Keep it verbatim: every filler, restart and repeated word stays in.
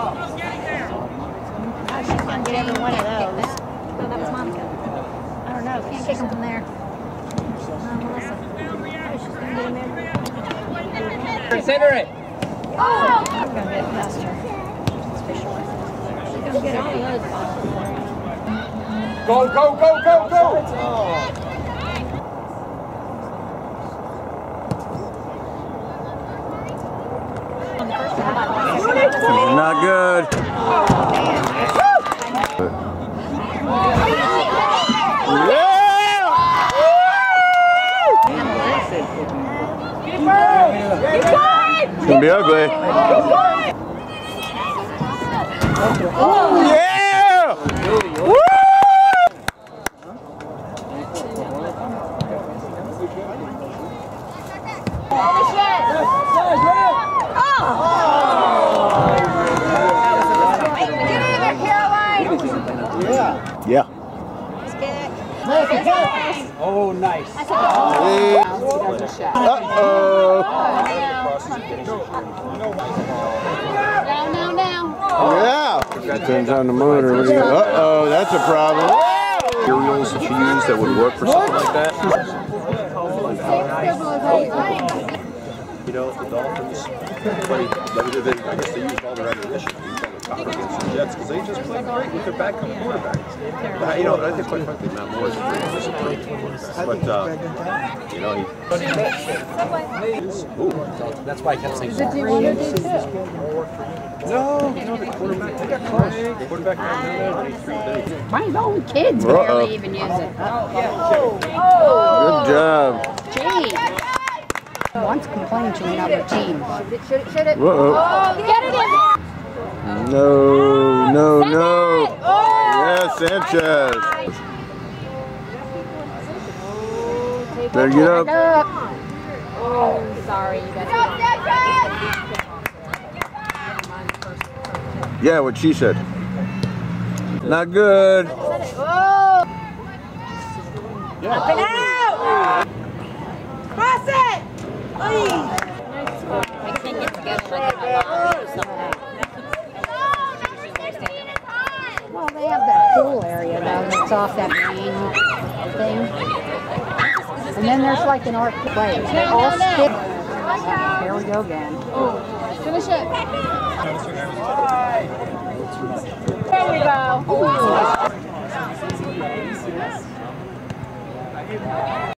Oh, she's going to get every one of those. Oh, that was Monica. I don't know. Can't kick them from there. Uh, Melissa. Oh, she's going to get him in. Consider it. Oh! I'm going to get past her. She's going to get a good ball. Go, go, go, go, go! Not good. It's gonna be ugly. Yeah! Woo! Yeah. Oh, nice. Uh-oh. Now, now, now. Yeah. Turns on the motor. Uh-oh, that's a problem. Materials that you use that would work for something like that? You know, the Dolphins, funny, I guess they used all their ammunition against the Jets because they just played great with their backup quarterback. But, you know, I think quite frankly, Matt Moore is a pretty disappointing quarterback. But, uh, you know, he... Ooh. That's why I kept saying No, no, the quarterback, they got close. The quarterback got My own kids Uh-oh. barely even use it. Oh, Good job. Gee. Once complained to another team. Shoot it, shoot it, shoot it. Uh-oh. Oh, get it in there. No, no, no. Yes, Sanchez. Better get up. Oh, sorry. You got Yeah, what she said. Not good. oh. Up and out. Cross it. I can't get together like a lot or something. Well, they have that pool area though that's off that main thing. And then there's like an art place. They all stick. Here we go again. Finish it. There you go.